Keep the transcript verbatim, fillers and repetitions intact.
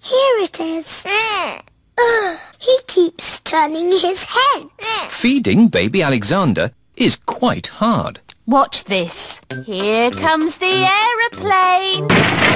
Here it is. Ugh, he keeps turning his head. Feeding baby Alexander is quite hard. Watch this. Here comes the aeroplane.